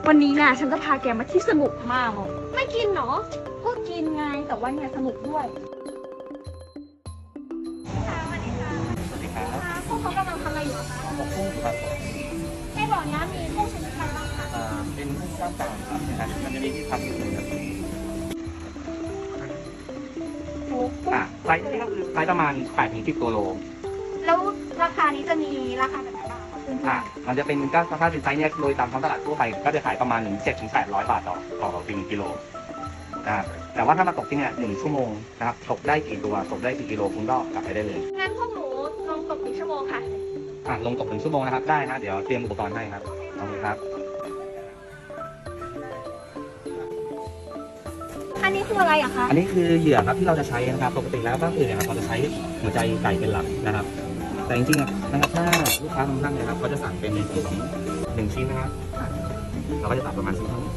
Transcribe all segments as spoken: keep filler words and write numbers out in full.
วันนี้นะฉันจะพาแกมาที่สนุกมากไม่กินเนาะก็กินไงแต่ว่าเนี่ยสนุกด้วยสวัสดีค่ะสวัสดีค่ะพวกเขากำลังทำอะไรอยู่คะบอกกุ้งครับในบ่อนี้มีกุ้งชนิดอะไรบ้างคะอ่าเป็นกุ้งกล้ามกรามครับนะฮะมันจะมีที่พักอยู่เลยครับอ่าไซส์นี้ก็คือไซส์ประมาณแปดถึงสิบตัวโลแล้วราคานี้จะมีราคาแบบไหนบ้างอ่ามันจะเป็นก้าวถ้าเป็นไซส์เนี้ยโดยตามท้องตลาดทั่วไปก็จะขายประมาณหนึ่งเจ็ดถึงแปดร้อยบาทต่อต่อหนึ่งกิโลอ่าแต่ว่าถ้ามาตกที่เนี่ยหนึ่งชั่วโมงนะครับตกได้กี่ตัวตกได้กี่กิโลคุณก็กลับไปได้เลยงั้นพวกหนูลงตกหนึ่งชั่วโมงค่ะอ่าลงตกหนึ่งชั่วโมงนะครับได้นะเดี๋ยวเตรียมอุปกรณ์ให้ครับโอเคครับอันนี้คืออะไรอะคะอันนี้คือเหยื่อครับที่เราจะใช้นะครับปกติแล้วบ้านอื่นเนี่ยเราจะใช้หัวใจไก่เป็นหลักนะครับแต่จริงๆนะครับถ้าลูกค้าบางท่านเนี่ยครับก็จะสั่งเป็นในส่วนของหนึ่งชิ้นนะครับเราก็จะตัดประมาณชิ้นเท่านี้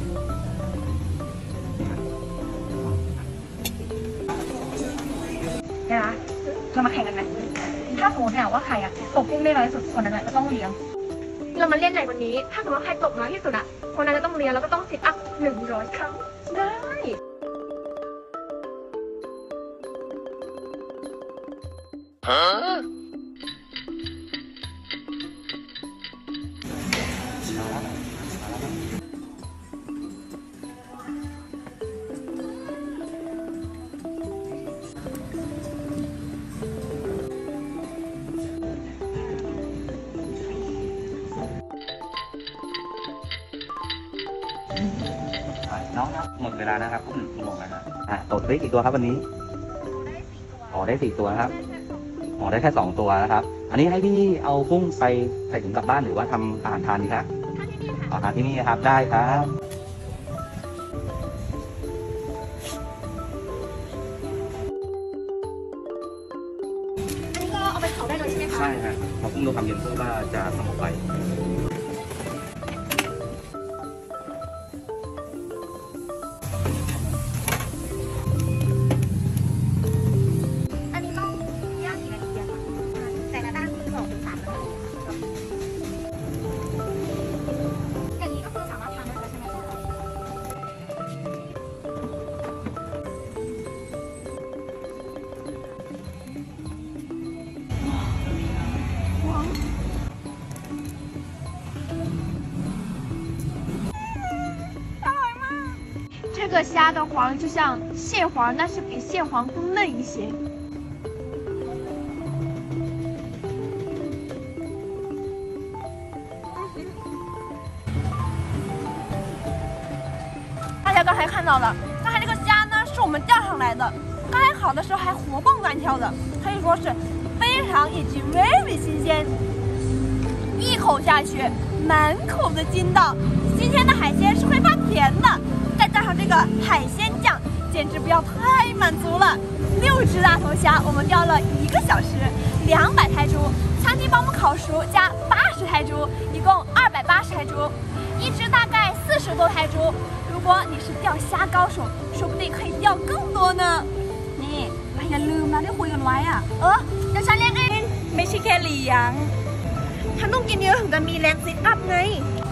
นะคะเรามาแข่งกันไหมถ้าสมมติเนี่ยว่าใครอะตกกุ้งได้น้อยสุดคนนั้นจะต้องเลี้ยงเรามาเล่นในวันนี้ถ้าสมมติว่าใครตกน้อยที่สุดอะคนนั้นจะต้องเลี้ยงแล้วก็ต้องซิทอัพหนึ่งร้อยครั้งได้ฮะน้องครับหมดเวลานะครับกุ้งหนึ่งชั่วโมงแล้วนะอ่ะตกได้กี่ตัวครับวันนี้อ๋อได้สี่ตัวครับอ๋อได้แค่สองตัวนะครับอันนี้ให้พี่เอากุ้งไปใส่ถุงกลับบ้านหรือว่าทำอาหารทานดีครับทานที่นี่ครับได้ครับอันนี้ก็เอาไปเผาได้เลยใช่ไหมคะใช่ครับเรากุ้งเราทำเย็นเพื่อว่าจะสงบไป这个虾的黄就像蟹黄，但是比蟹黄更嫩一些。大家刚才看到了，刚才这个虾呢是我们钓上来的，刚才烤的时候还活蹦乱跳的，可以说是非常以及 very 新鲜。一口下去，满口的筋道，新鲜的海鲜是会发甜的。再加上这个海鲜酱，简直不要太满足了！六只大头虾，我们钓了一个小时，两百泰铢，餐厅帮我们烤熟加八十泰铢，一共二百八十泰铢，一只大概四十多泰铢。如果你是钓虾高手，说不定可以钓更多呢。นี่อย่าลืมนะที่คุยกันไว้อ่ะเออเดี๋ยวฉันเลี้ยงเองไม่ใช่แค่เลี้ยงฉันต้องกินเยอะถึงจะมีแรงซิทอัพไง